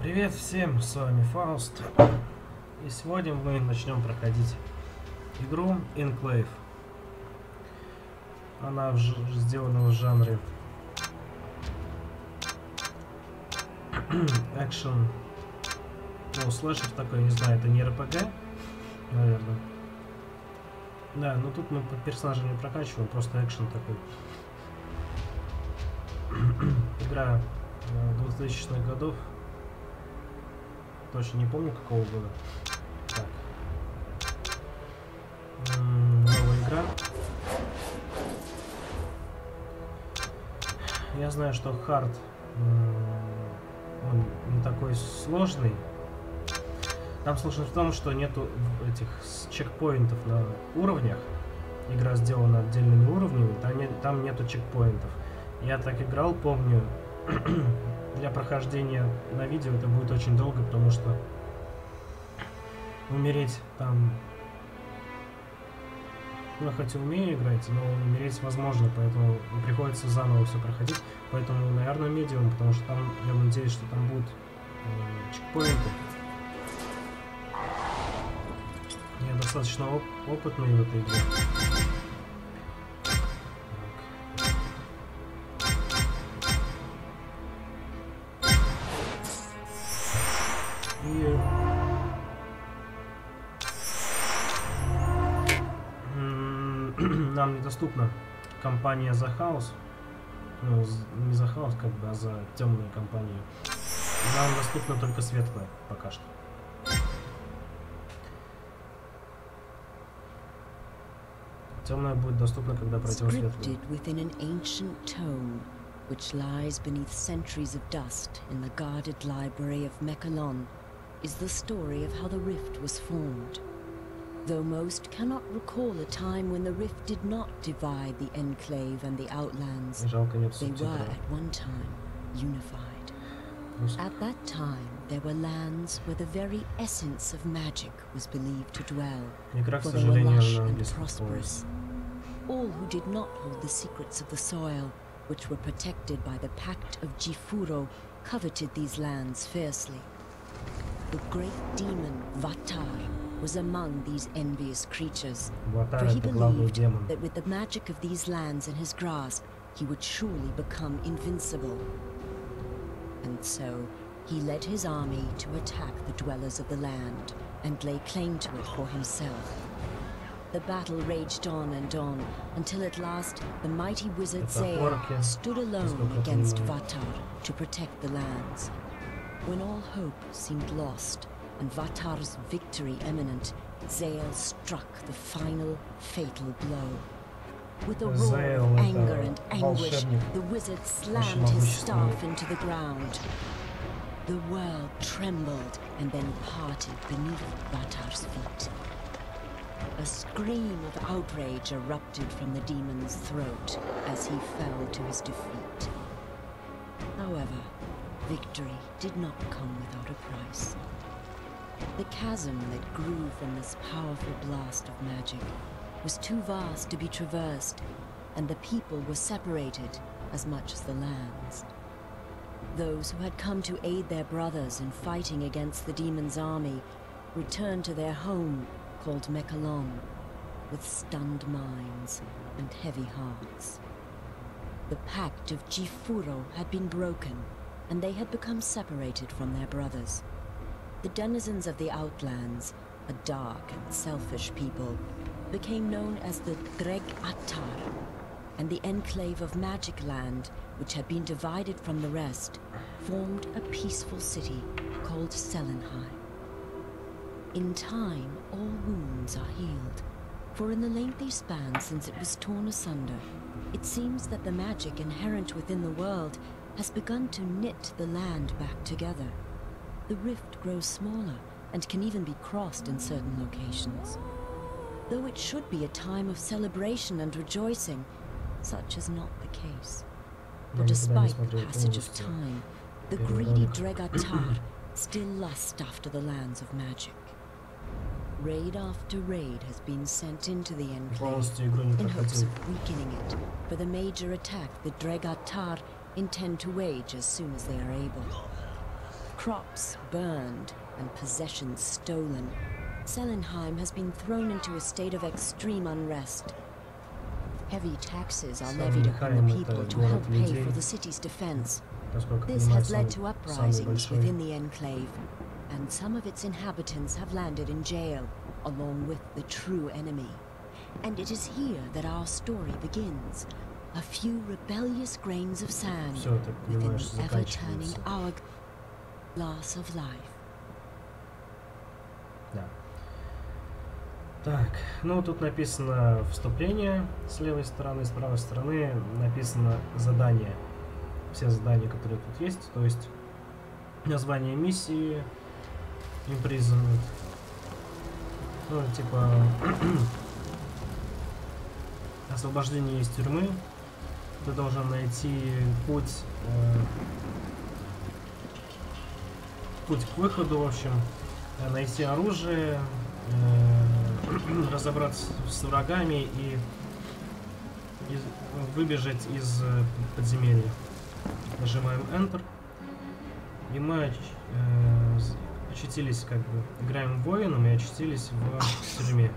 Привет всем, с вами Фауст. И сегодня мы начнем проходить игру Enclave. Она сделана в жанре экшен, ну, слэшер такой, не знаю, это не РПГ, наверное. Да, но тут мы персонажа не прокачиваем, просто экшен такой. Игра 2000-х годов. Точно не помню, какого года. Так. Новая игра. Я знаю, что хард он не такой сложный. Там сложность в том, что нету этих чекпоинтов на уровнях. Игра сделана отдельными уровнями, там нету чекпоинтов. Я так играл, помню. Для прохождения на видео это будет очень долго, потому что умереть там... Ну, хоть и умею играть, но умереть возможно, поэтому приходится заново все проходить. Поэтому, наверное, медиум, потому что там, я надеюсь, что там будут чекпоинты. Я достаточно опытный в этой игре. Нам недоступна компания The House. Ну, не The House, как бы, а за темную компанию. Нам доступна только светлая пока что. Темная будет доступна, когда пройдем светлую. Which lies beneath centuries of dust in the guarded library of Mekalon, is the story of how the rift was formed. Though most cannot recall a time when the rift did not divide the Enclave and the Outlands, they were at one time unified. At that time, there were lands where the very essence of magic was believed to dwell, for they were lush and prosperous. All who did not hold the secrets of the soil, which were protected by the Pact of Jifuro, coveted these lands fiercely. The great demon Vatar was among these envious creatures, for he believed that with the magic of these lands in his grasp, he would surely become invincible. And so, he led his army to attack the dwellers of the land, and lay claim to it for himself. The battle raged on and on, until at last the mighty wizard Zaya stood alone against Vatar to protect the lands. When all hope seemed lost, and Vatar's victory imminent, Zaya struck the final, fatal blow. With a roar of anger and anguish, the wizard slammed his staff into the ground. The world trembled and then parted beneath Vatar's feet. A scream of outrage erupted from the demon's throat as he fell to his defeat. However, victory did not come without a price. The chasm that grew from this powerful blast of magic was too vast to be traversed, and the people were separated as much as the lands. Those who had come to aid their brothers in fighting against the demon's army returned to their home, called Mekalon, with stunned minds and heavy hearts. The Pact of Jifuro had been broken, and they had become separated from their brothers. The denizens of the Outlands, a dark and selfish people, became known as the Dreg Attar, and the enclave of Magic Land, which had been divided from the rest, formed a peaceful city called Selenheim. In time, all wounds are healed, for in the lengthy span since it was torn asunder, it seems that the magic inherent within the world has begun to knit the land back together. The rift grows smaller and can even be crossed in certain locations. Though it should be a time of celebration and rejoicing, such is not the case. For despite the passage of time, the greedy Dreg Attar still lust after the lands of magic. Raid after raid has been sent into the Enclave in hopes of weakening it for the major attack the Dreg Attar intend to wage as soon as they are able. crops burned and possessions stolen, Selenheim has been thrown into a state of extreme unrest. Heavy taxes are levied upon the people to help pay for the city's defense. This has led to uprisings within the enclave, and some of its inhabitants have landed in jail, along with the true enemy. And it is here that our story begins. A few rebellious grains of sand within the ever-turning hourglass of life. Да. Так, ну тут написано вступление с левой стороны, с правой стороны написано задание. Все задания, которые тут есть, то есть название миссии, imprisonment, ну типа освобождение из тюрьмы. Ты должен найти путь к выходу, в общем, найти оружие, разобраться с врагами и выбежать из подземелья. Нажимаем Enter, и мы очутились, как бы, играем воином и очутились в тюрьме.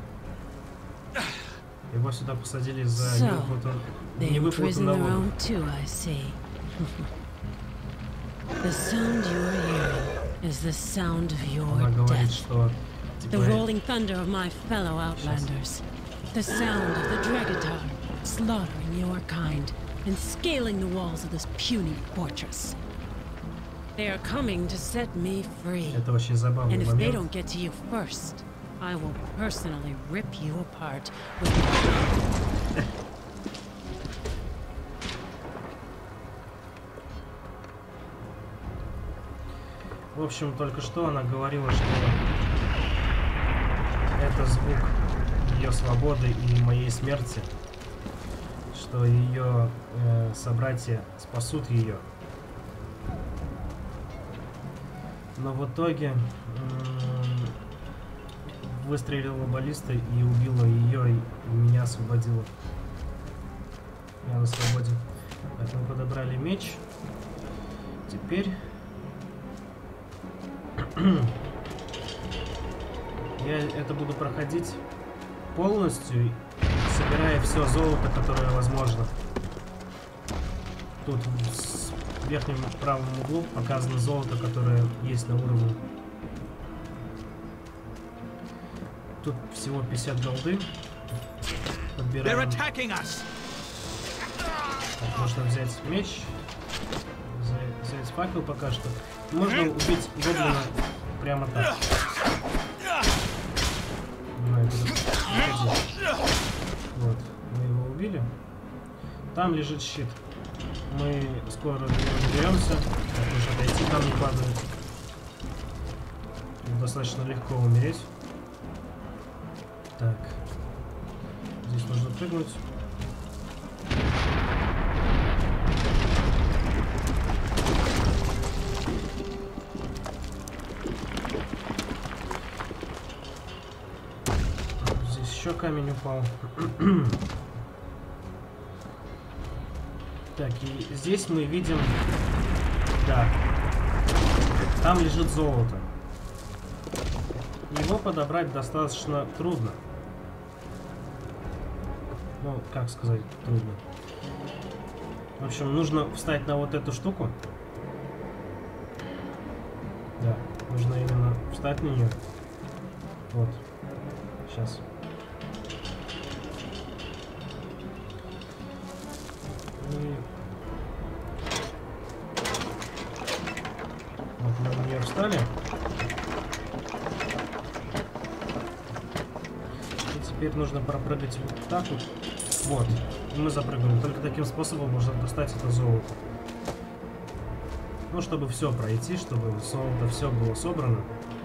Его сюда посадили за невыплату налогов. Она говорит, что The rolling thunder of my fellow outlanders. The sound of the Dregatar slaughtering your kind and scaling the walls of this puny fortress. They are coming to set me free. Это очень забавный And if момент. they don't get to you first, I will personally rip you apart with В общем, только что она говорила, что это звук ее свободы и моей смерти, что ее собратья спасут ее. Но в итоге выстрелила баллиста и убила ее, и меня освободила. Я на свободе. Так, мы подобрали меч. Теперь я это буду проходить полностью, собирая все золото, которое возможно. Тут в верхнем правом углу показано золото, которое есть на уровне. Тут всего 50 голды. Подбираем. Так, можно взять меч, взять факел пока что. Можно убить гоблина прямо так. Вот, мы его убили. Там лежит щит. Мы скоро доберемся. Так, нужно отойти, там не падает. Достаточно легко умереть. Так. Здесь нужно прыгнуть. Здесь еще камень упал. Так, и здесь мы видим... Да. Там лежит золото. Его подобрать достаточно трудно. Ну, как сказать, трудно. В общем, нужно встать на вот эту штуку. Да, нужно именно встать на нее. Вот. Сейчас. И... Вот мы на нее встали. И теперь нужно пропрыгать вот так вот. Вот. И мы запрыгнули. Только таким способом можно достать это золото. Ну, чтобы все пройти, чтобы золото все было собрано.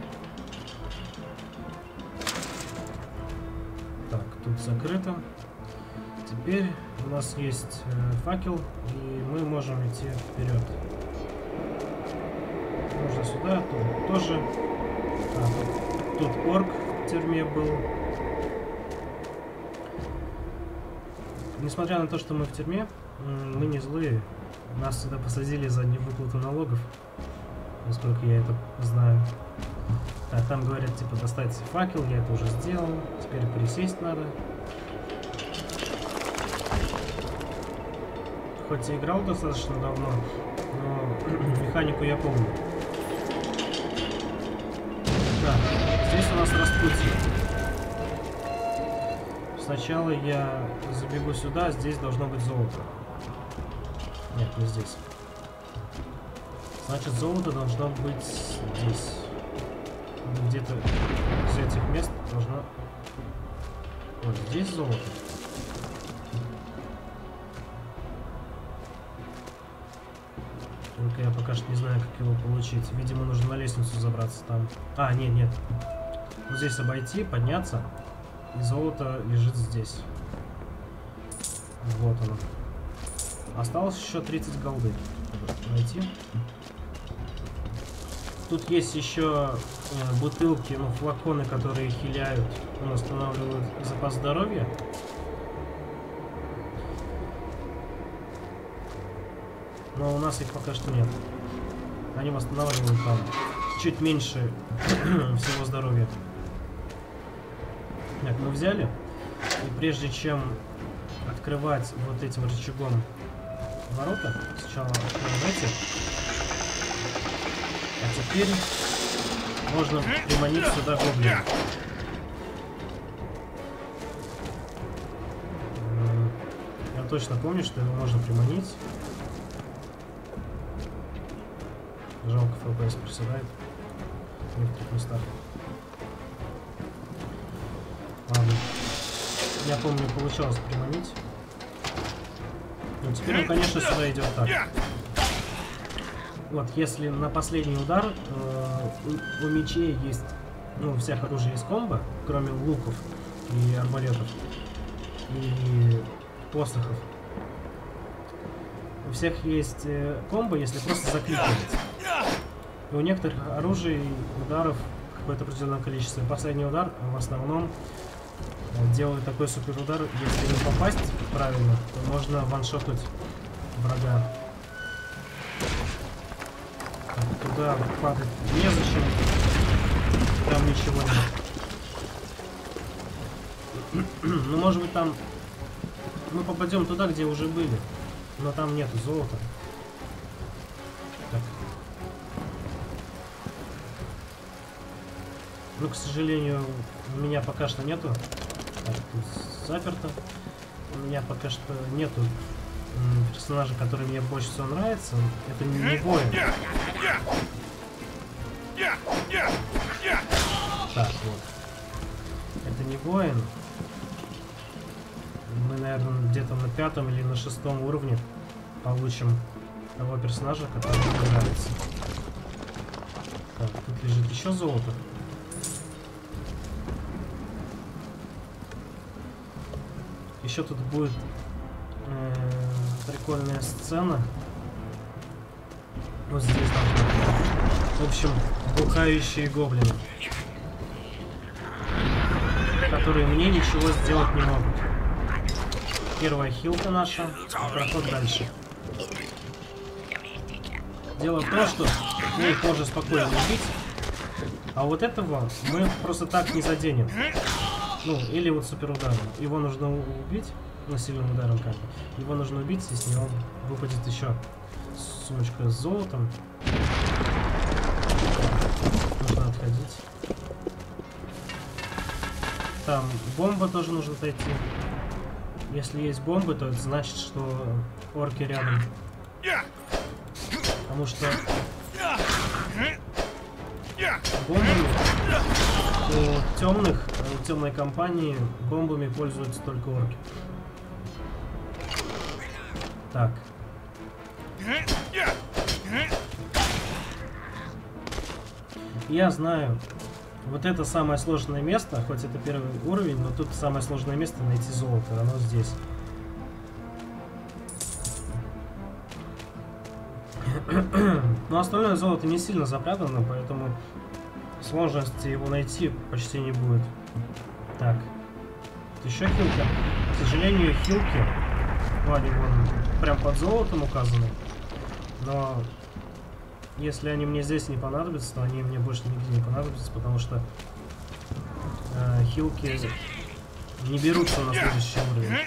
Так, тут закрыто. Теперь у нас есть факел, и мы можем идти вперед. Можно сюда, тут тоже. Тут орк в тюрьме был. Несмотря на то, что мы в тюрьме, мы не злые. Нас сюда посадили за невыплату налогов. насколько я это знаю. Так, там говорят, типа, достать факел, я это уже сделал. Теперь присесть надо. Хоть и играл достаточно давно, но механику я помню. Так, здесь у нас распутье. Сначала я забегу сюда, здесь должно быть золото. Нет, не здесь. Значит, золото должно быть здесь. Где-то из этих мест должно... Вот здесь золото. Только я пока что не знаю, как его получить. Видимо, нужно на лестницу забраться там. А, нет. Вот здесь обойти, подняться. И золото лежит здесь. Вот оно. Осталось еще 30 голды. Найти. Тут есть еще бутылки, ну, флаконы, которые хиляют, восстанавливают запас здоровья. Но у нас их пока что нет. Они восстанавливают там чуть меньше всего здоровья. Так, мы взяли. И прежде чем открывать вот этим рычагом ворота, сначала откроем эти. А теперь можно приманить сюда гоблина. Я точно помню, что его можно приманить. Жалко, FPS проседает в некоторых местах. Ладно. Я помню, получалось приманить. Ну, теперь он, конечно, сюда идет так. Вот, если на последний удар у мечей есть, ну, у всех оружия есть комбо, кроме луков и арбалетов, и посохов. У всех есть комбо, если просто закликивать. И у некоторых оружий ударов какое-то определенное количество. И последний удар в основном делает такой супер удар, если не попасть правильно, то можно ваншотать врага. Так, туда падать незачем, там ничего нет. Ну, может быть, там мы попадем туда, где уже были, но там нету золота. Так. Ну, к сожалению, у меня пока что нету. Так, тут заперто. У меня пока что нету персонажа, который мне больше всего нравится. Это не воин. Так, вот. Это не воин. Мы, наверное, где-то на 5 или на 6 уровне получим того персонажа, который мне нравится. Так, тут лежит еще золото. Еще тут будет прикольная сцена. Вот здесь должна быть. В общем, бухающие гоблины, которые мне ничего сделать не могут. Первая хилка наша, проход дальше. Дело в том, что мы их можно спокойно убить, а вот этого мы просто так не заденем. Ну, или вот супер ударом. Его нужно убить, ну, сильным ударом как бы. Его нужно убить, и с него выпадет еще сумочка с золотом. Нужно отходить. Там бомба тоже нужно отойти. Если есть бомбы, то это значит, что орки рядом. Потому что бомбами у темных, у темной компании бомбами пользуются только орки. Так. Я знаю, вот это самое сложное место, хоть это первый уровень, но тут самое сложное место найти золото, оно здесь. Но остальное золото не сильно запрятано, поэтому сложности его найти почти не будет. Так. Еще хилка. К сожалению, хилки, ну, они вон прям под золотом указаны. Но если они мне здесь не понадобятся, то они мне больше нигде не понадобятся, потому что хилки не берутся на следующий уровень.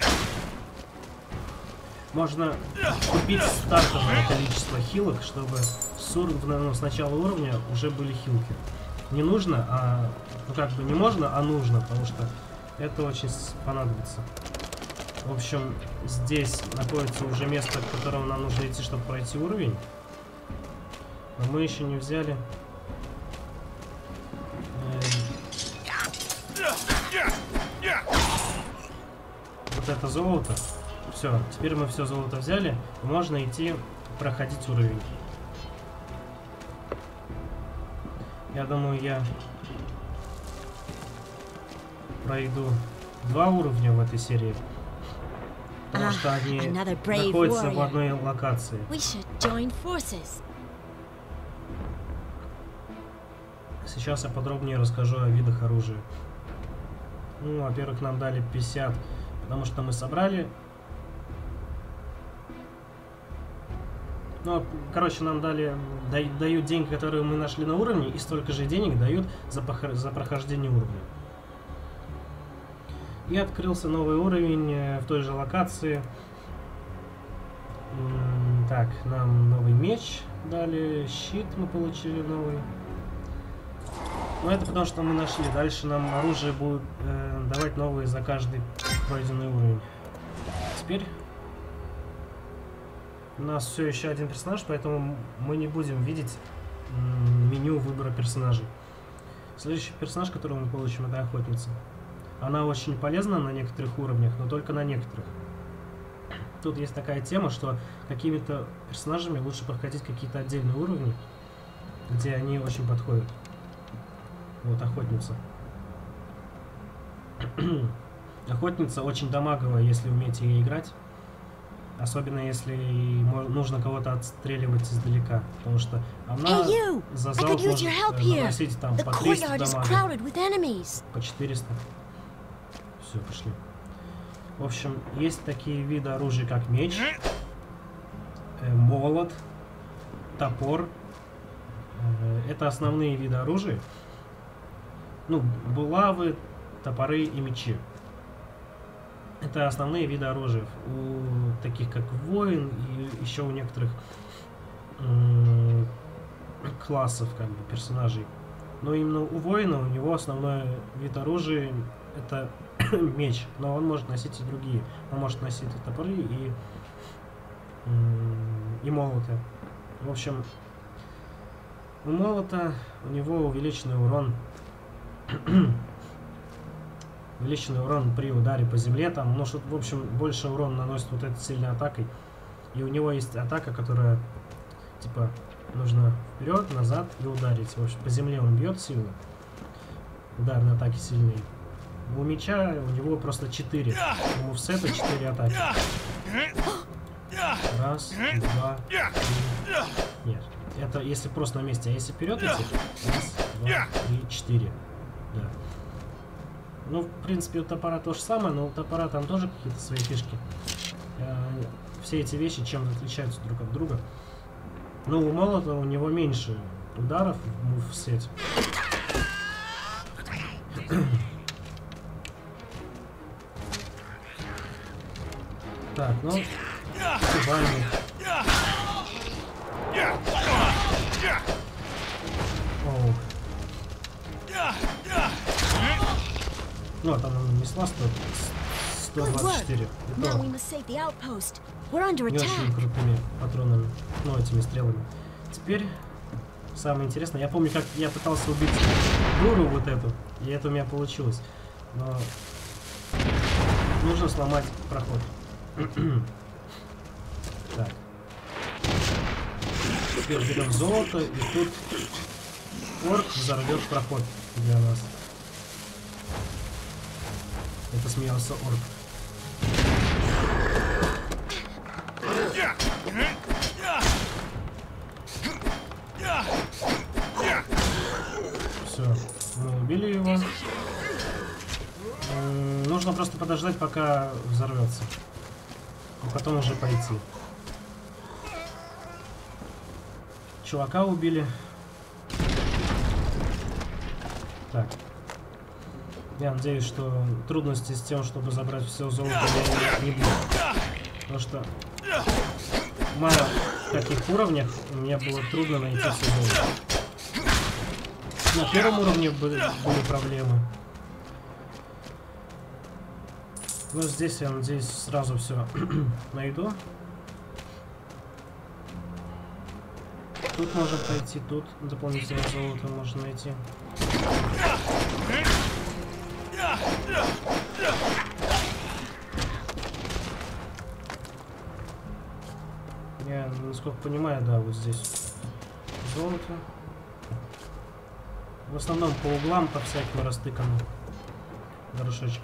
Можно купить стартовое количество хилок, чтобы с начала уровня уже были хилки. Не нужно, ну как бы не можно, а нужно, потому что это очень понадобится. В общем, здесь находится уже место, к которому нам нужно идти, чтобы пройти уровень. Но мы еще не взяли. Вот это золото. Все, теперь мы все золото взяли. Можно идти проходить уровень. Я думаю, я пройду 2 уровня в этой серии. Потому что они находятся в одной локации. Сейчас я подробнее расскажу о видах оружия. Ну, во-первых, нам дали 50, потому что мы собрали. Ну, короче, нам дают деньги, которые мы нашли на уровне, и столько же денег дают за прохождение уровня. И открылся новый уровень в той же локации. Так, нам новый меч дали, щит мы получили новый. Но это потому, что мы нашли. Дальше нам оружие будет давать новые за каждый пройденный уровень. Теперь у нас все еще один персонаж, поэтому мы не будем видеть меню выбора персонажей. Следующий персонаж, который мы получим, это охотница. Она очень полезна на некоторых уровнях, но только на некоторых. Тут есть такая тема, что какими-то персонажами лучше проходить какие-то отдельные уровни, где они очень подходят. Вот охотница. Охотница очень дамаговая, если умеете ей играть. Особенно если нужно кого-то отстреливать издалека. Потому что она за залп может наносить там по 300 дамага, по 400. Все, пошли. В общем, есть такие виды оружия, как меч, молот, топор. Это основные виды оружия. Ну, булавы, топоры и мечи. Это основные виды оружия. У таких как воин и еще у некоторых классов, как бы, персонажей. Но именно у воина, у него основной вид оружия это меч, но он может носить и другие. Он может носить и топоры, и молоты. В общем, у молота у него увеличенный урон. Увеличенный урон при ударе по земле. Там, ну, в общем, больше урон наносит вот этой сильной атакой. И у него есть атака, которая, типа, нужно вперед, назад и ударить. В общем, по земле он бьет сильно. Ударные атаки сильные. У меча у него просто 4. У мувсета 4 атаки. Раз, два, три. Нет. Это если просто на месте. А если вперед идти? Раз, два, три, 4. Да. Ну, в принципе, у топора то же самое, но у топора там тоже какие-то свои фишки. Все эти вещи чем-то отличаются друг от друга. Но у молота у него меньше ударов в мувсете. Так, ну, кубальник. Оу. Ну, а там она нанесла 124. Это не очень крутыми патронами, ну, этими стрелами. Теперь самое интересное. Я помню, как я пытался убить дуру вот эту, и это у меня получилось. Но нужно сломать проход. Так. Теперь берем золото, и тут орк взорвет проход для нас. Это смеялся орк. Все, мы убили его. Нужно просто подождать, пока взорвется. И потом уже пойти. чувака убили. Так. Я надеюсь, что трудности с тем, чтобы забрать все золото, не будет. Потому что мало в каких уровнях мне было трудно найти все золото. На первом уровне были проблемы. Но здесь, я надеюсь, сразу все найду. Тут можно пройти, тут дополнительное золото можно найти. Я, насколько понимаю, да, вот здесь золото. В основном по углам, по всяким растыкано. Дорожечки.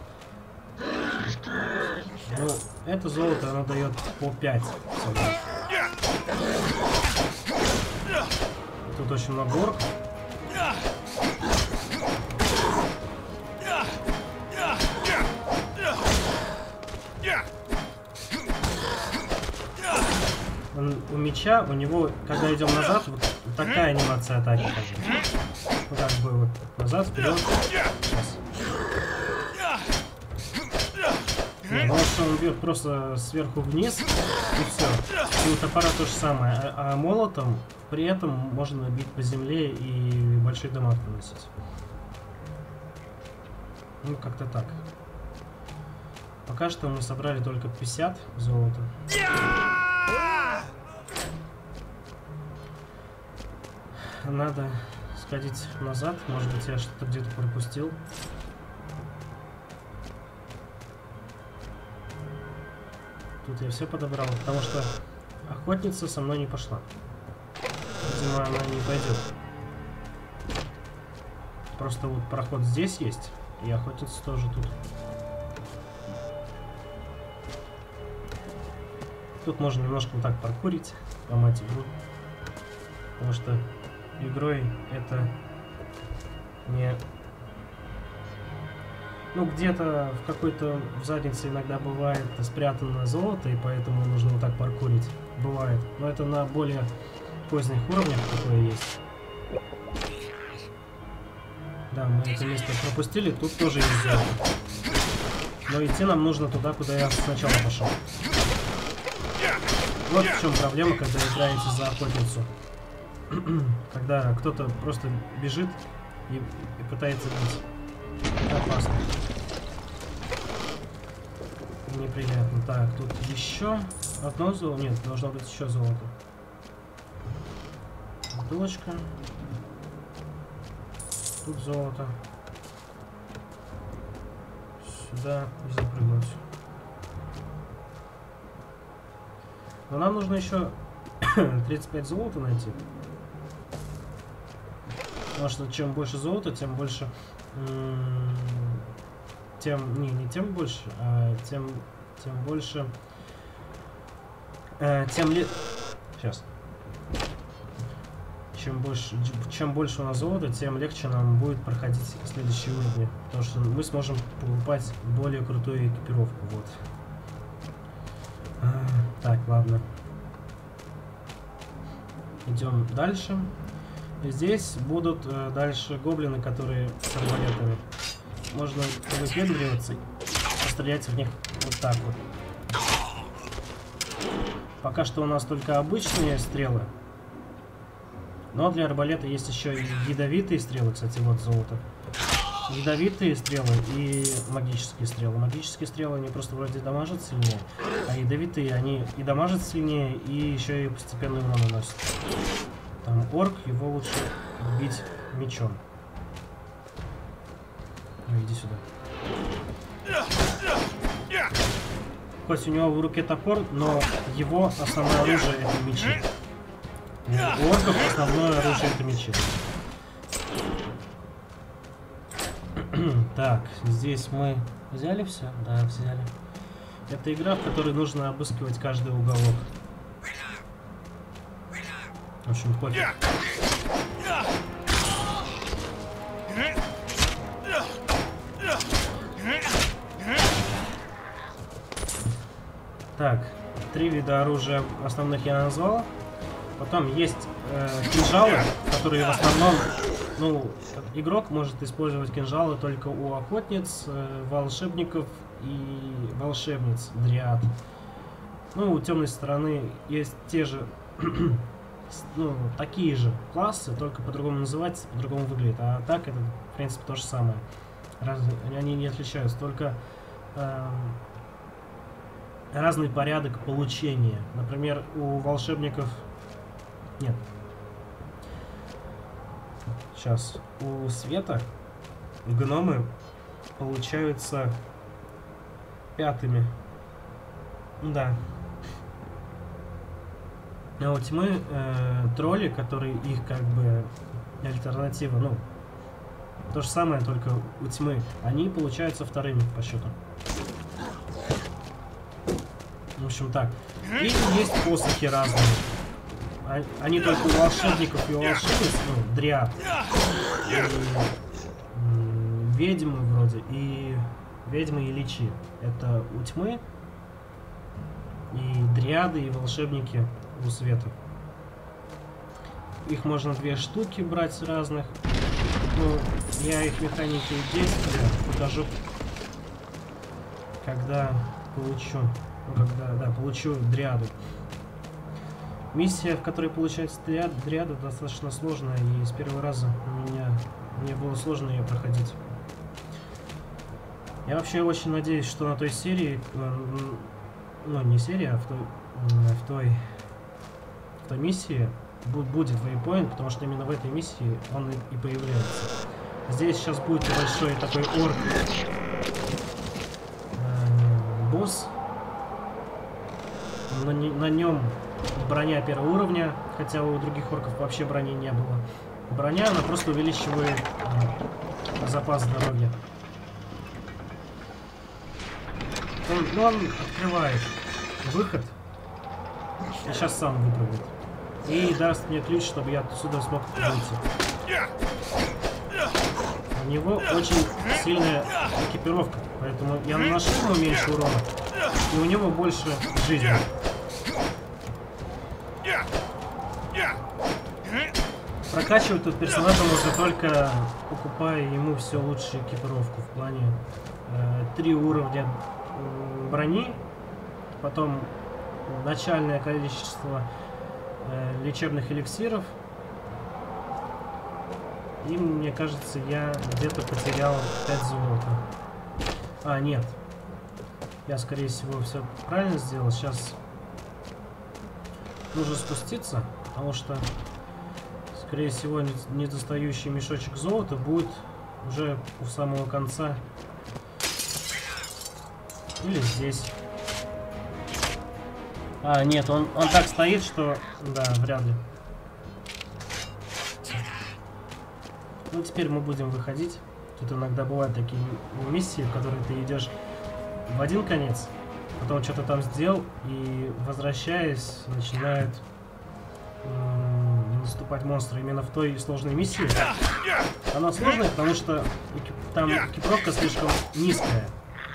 Ну, это золото, оно дает по 5. Тут очень много орков. У меча, у него, когда идем назад, вот такая анимация атаки. Ну, как бы вот назад, вперед. Сейчас. Потому что он бьет просто сверху вниз, и все. И у топора то же самое. А молотом при этом можно бить по земле и большой дамаг наносить. Ну, как-то так. Пока что мы собрали только 50 золота. Надо сходить назад. Может быть, я что-то где-то пропустил. Тут я все подобрал, потому что охотница со мной не пошла. Видимо, она не пойдет. Просто вот проход здесь есть, и охотница тоже тут. Тут можно немножко вот так паркурить, ломать игру. Потому что игрой это не... Ну, где-то в какой-то заднице иногда бывает спрятано золото, и поэтому нужно вот так паркурить. Бывает. Но это на более поздних уровнях такое есть. Да, мы это место пропустили. Тут тоже есть золото. Но идти нам нужно туда, куда я сначала пошел. Вот в чем проблема, когда играете за охотницу. Когда кто-то просто бежит и пытается бить. Это опасно. Неприятно. Так, тут еще одно золото. Нет, должно быть еще золото. Бутылочка. Тут золото. Сюда и запрыгнуть. Но нам нужно еще 35 золота найти. Потому что чем больше золота, тем больше... не тем больше, а тем больше... Сейчас. Чем больше у нас золота, тем легче нам будет проходить следующие уровни. Потому что мы сможем покупать более крутую экипировку. Вот. Так, ладно. Идем дальше. И здесь будут дальше гоблины, которые с арбалетами. Можно выпендриваться и пострелять в них вот так вот. Пока что у нас только обычные стрелы. Но для арбалета есть еще и ядовитые стрелы, кстати, вот золото. Ядовитые стрелы и магические стрелы. Магические стрелы, они просто вроде дамажат сильнее, а ядовитые, они и дамажат сильнее, и еще и постепенно урон наносят. Там орк, его лучше бить мечом. Ну, иди сюда. Хоть у него в руке топор, но его основное оружие это мечи. У орков основное оружие это мечи. Так, здесь мы взяли все? Да, взяли. Это игра, в которой нужно обыскивать каждый уголок. В общем, пофиг. Так, 3 вида оружия основных я назвал. Потом есть кинжалы, которые в основном, ну, игрок может использовать кинжалы только у охотниц, волшебников и волшебниц, дриад. Ну, у темной стороны есть те же, ну, такие же классы, только по-другому называются, по-другому выглядят. А так это, в принципе, то же самое. Они не отличаются, только разный порядок получения. Например, у волшебников... Нет. Сейчас. У света гномы получаются пятыми. Да. А у тьмы тролли, которые их как бы альтернатива, ну, то же самое, только у тьмы, они получаются вторыми по счету. В общем так. И есть посохи разные. Они только у волшебников и у волшебниц, ну, дриад. И ведьмы вроде, и ведьмы и личи. Это у тьмы. И дриады, и волшебники у света. Их можно 2 штуки брать разных. Ну, я их механики действия покажу, когда получу. Ну, когда, да, получу дриаду. Миссия, в которой получается дриада, достаточно сложная, и с первого раза мне было сложно ее проходить. Я вообще очень надеюсь, что на той серии, ну не серии, а в той миссии будет вейпоинт, потому что именно в этой миссии он и появляется. Здесь сейчас будет большой такой орк босс. На нем броня 1-го уровня, хотя у других орков вообще брони не было. Броня, она просто увеличивает запас здоровья. Он открывает выход и сейчас сам выпрыгнет. И даст мне ключ, чтобы я отсюда смог выйти. У него очень сильная экипировка, поэтому я наношу ему меньше урона, и у него больше жизни. Прокачивать тут персонажа можно только покупая ему все лучшую экипировку в плане 3 уровня брони, потом начальное количество лечебных эликсиров, и мне кажется, я где-то потерял 5 золота. А, нет. Я, скорее всего, все правильно сделал. Сейчас нужно спуститься, потому что, скорее всего, недостающий мешочек золота будет уже у самого конца. Или здесь. А, нет, он так стоит, что... Да, вряд ли. Ну, теперь мы будем выходить. Тут иногда бывают такие миссии, в которые ты идешь в один конец, потом что-то там сделал, и, возвращаясь, начинают наступать монстры. Именно в той сложной миссии. Она сложная, потому что там экипировка слишком низкая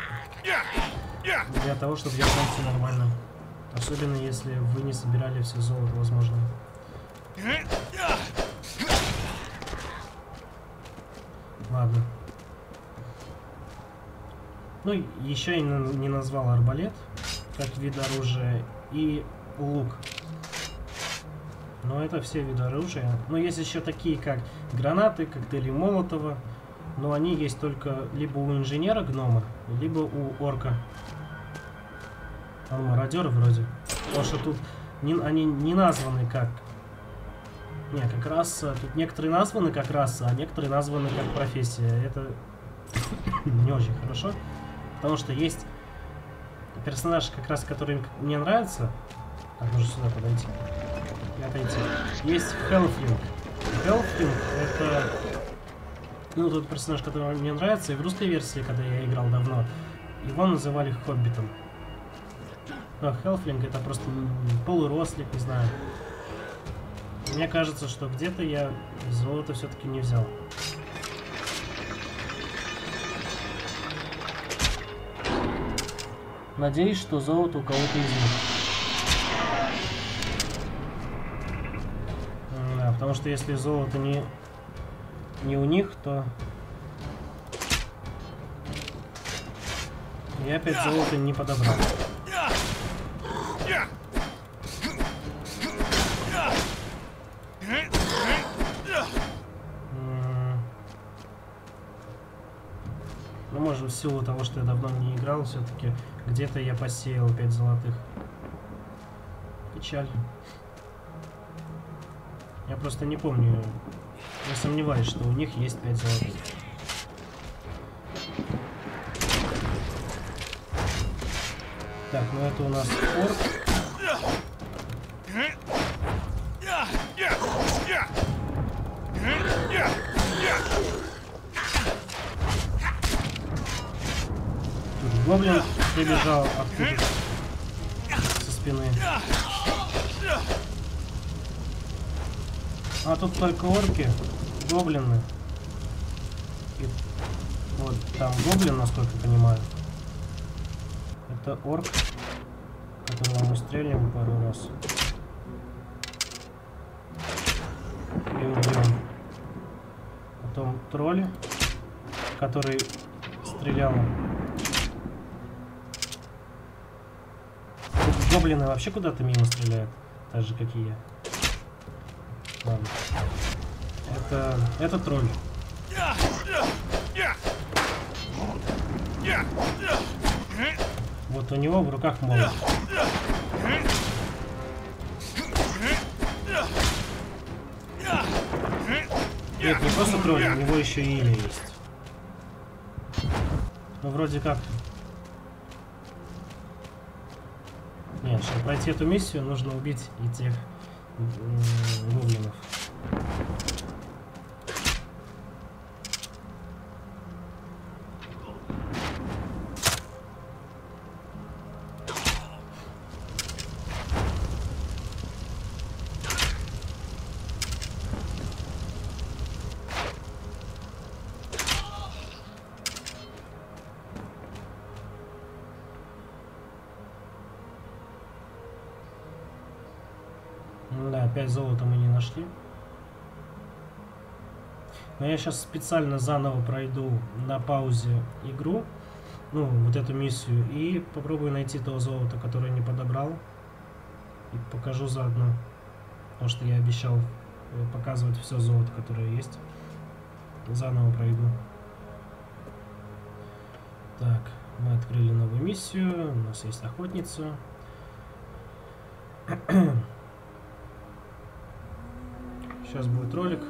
для того, чтобы делать все нормально. Особенно если вы не собирали все золото, возможно. Ладно. Ну, еще я не назвал арбалет как вид оружия и лук. Но это все виды оружия. Но есть еще такие, как гранаты, коктейли Молотова. Но они есть только либо у инженера гнома, либо у орка. А мародеры вроде. Потому что тут они не названы как... Не, как раса. Тут некоторые названы как раса, а некоторые названы как профессия. Это не очень хорошо. Потому что есть персонаж, как раз который мне нравится. Так, нужно сюда подойти. И отойти. Есть Хелфлинг. Хелфлинг это... Ну, тот персонаж, который мне нравится. И в русской версии, когда я играл давно, его называли Хоббитом. Но Хелфлинг это просто полурослик, не знаю. Мне кажется, что где-то я золото все-таки не взял. Надеюсь, что золото у кого-то из них. Потому что если золото не у них, то я опять золото не подобрал. Ну, может, в силу того, что я давно не играл, все-таки где-то я посеял 5 золотых. Печаль. Я просто не помню. Я сомневаюсь, что у них есть 5 золотых. Так, ну это у нас орк. Тут гоблин прибежал откуда со спины. А тут только орки, гоблины. И вот там гоблин, насколько я понимаю. Это орк, которого мы стрелим пару раз. И убьем. Потом тролль, который стрелял. Тут гоблины вообще куда-то мимо стреляют, так же как и я. Ладно. Это тролль. Вот у него в руках молот. Нет, не просто тролль, у него еще и имя есть. Ну, вроде как. Нет, чтобы пройти эту миссию, нужно убить и тех гоблинов. Да, опять золото мы не нашли. Но я сейчас специально заново пройду на паузе игру, ну, вот эту миссию, и попробую найти то золото, которое не подобрал. И покажу заодно. Потому что я обещал показывать все золото, которое есть. Заново пройду. Так, мы открыли новую миссию. У нас есть охотница. Сейчас будет ролик.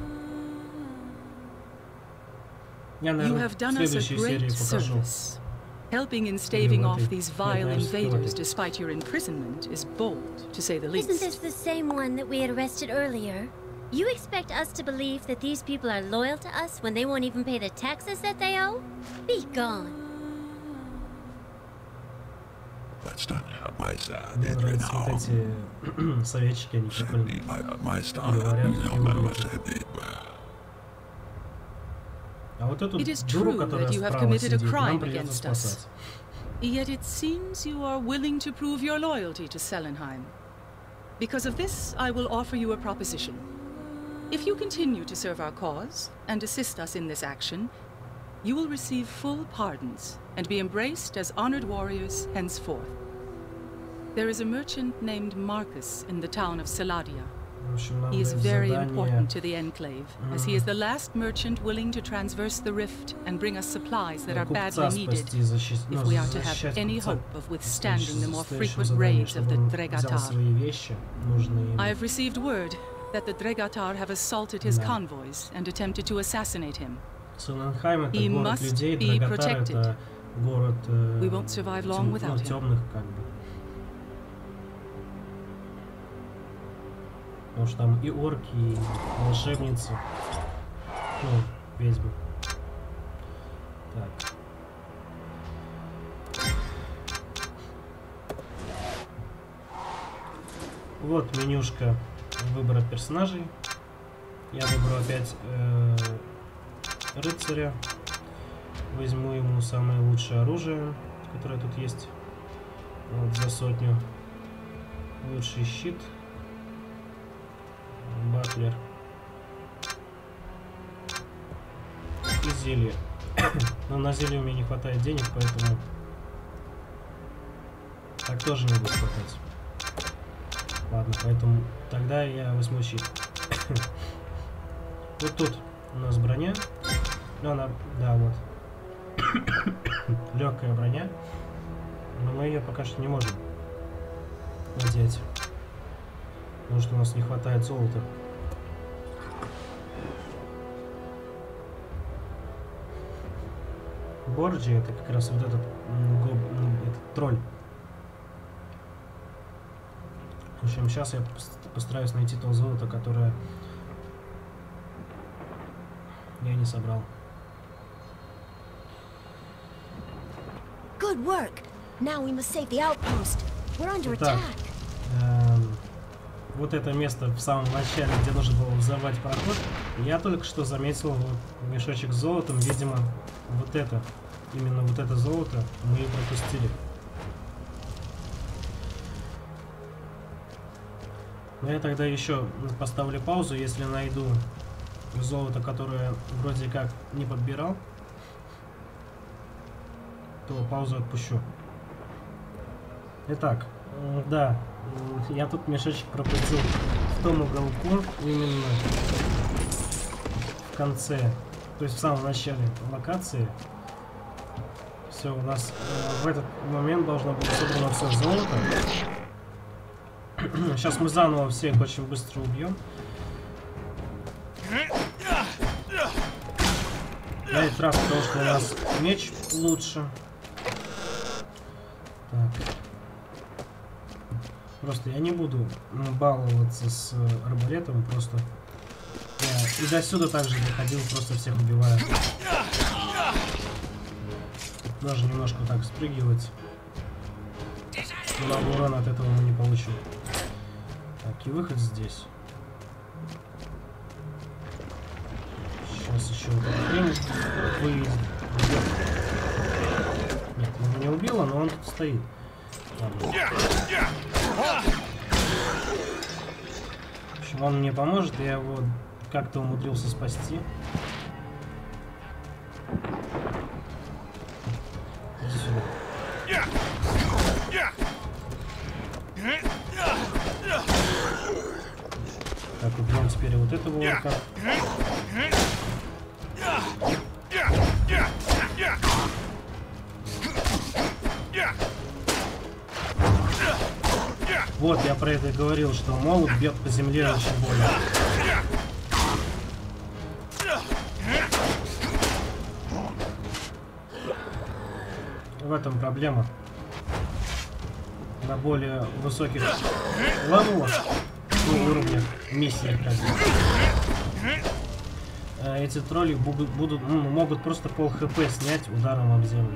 Я, наверное, в следующей серии покажу. Helping in staving off these vile invaders despite your imprisonment is bold, to say the least. Isn't this the same one that we had arrested earlier? You expect us to believe that these people are loyal to us when they won't even pay the taxes that they owe? Be gone. Мне нравятся вот эти советчики, они прикольные говорят. А вот эту дуру, которая справа сидит, нам придется спасать. Yet it seems you are willing to prove your loyalty to Selenheim. Because of this, I will offer you a proposition. If you continue to serve our cause and assist us in this action, you will receive full pardons and be embraced as honored warriors henceforth. There is a merchant named Marcus in the town of Saladia. He is very important to the Enclave, as he is the last merchant willing to transverse the rift and bring us supplies that are badly needed if we are to have any hope of withstanding the more frequent raids of the Dregatar. I have received word that the Dregatar have assaulted his convoys and attempted to assassinate him. He must be protected. We won't survive long without him. Потому что там и орки, и волшебницы. Ну, ведьмы. Так. Вот менюшка выбора персонажей. Я выберу опять рыцаря. Возьму ему самое лучшее оружие, которое тут есть. Вот, за 100. Лучший щит. Батлер. зелье. Но на зелье у меня не хватает денег, поэтому так тоже не будет хватать. Ладно, поэтому тогда я возьму щит. Вот тут у нас броня. Ну, она, да, вот. Легкая броня. Но мы ее пока что не можем надеть. Потому что у нас не хватает золота. Борджи — это как раз вот этот тролль. В общем, сейчас я постараюсь найти то золото, которое я не собрал. Good work. Now we must save the outpost. We're under Итак, attack. вот это место в самом начале, где нужно было взорвать пароход, я только что заметил вот мешочек с золотом. Видимо, вот это, именно вот это золото мы и пропустили. Но я тогда еще поставлю паузу, если найду золото, которое вроде как не подбирал, то паузу отпущу. Итак, да, я тут мешочек пропустил в том уголку, именно в конце, то есть в самом начале локации. Все, у нас в этот момент должно быть собрано все золото. Сейчас мы заново всех очень быстро убьем. На этот раз, потому что у нас меч лучше. Так. Просто я не буду баловаться с арбалетом, просто я и до сюда также доходил, просто всех убиваю. Даже немножко так спрыгивать. Много урона от этого мы не получим. Так, и выход здесь. Сейчас еще вот этот хрень выйдет. Нет, его не убило, но он тут стоит. Ладно. В общем, он мне поможет, я его как-то умудрился спасти. Иди сюда. Так, убьем теперь вот этого орка. Вот, я про это говорил, что молот бьет по земле очень больно. В этом проблема. На более высоких левелах, уровнях миссии, эти тролли могут просто пол хп снять ударом об землю.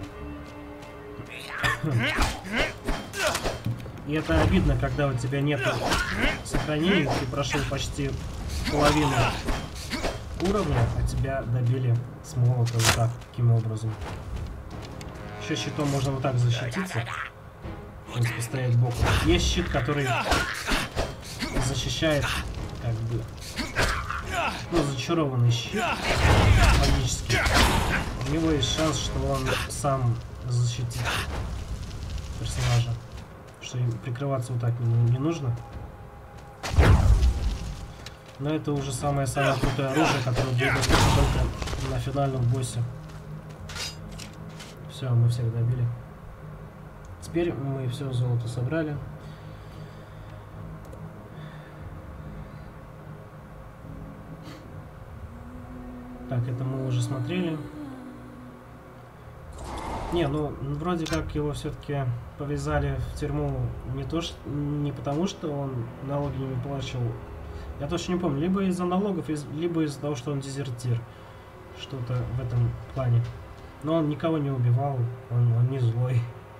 И это обидно, когда у тебя нет сохранений, ты прошел почти половину уровня, а тебя добили с молота вот так, таким образом. Еще щитом можно вот так защититься. Если постоять боком. Есть щит, который защищает, как бы, ну, зачарованный щит магический. У него есть шанс, что он сам защитит персонажа. Что им прикрываться вот так не нужно. Но это уже самое-самое крутое оружие, которое будет только на финальном боссе. Все, мы всех добили. Теперь мы все золото собрали. Так, это мы уже смотрели. Не, ну вроде как его все-таки повязали в тюрьму не потому, что он налоги не платил. Я точно не помню, либо из-за налогов, либо из-за того, что он дезертир. Что-то в этом плане. Но он никого не убивал, он не злой.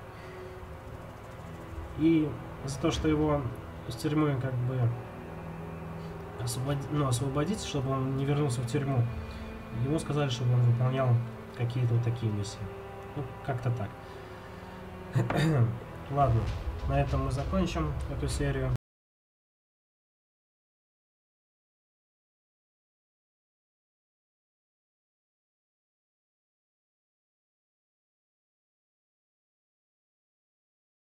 И за то, что его из тюрьмы как бы освободить, чтобы он не вернулся в тюрьму, ему сказали, чтобы он выполнял какие-то вот такие миссии. Ну, как-то так. Ладно, на этом мы закончим эту серию.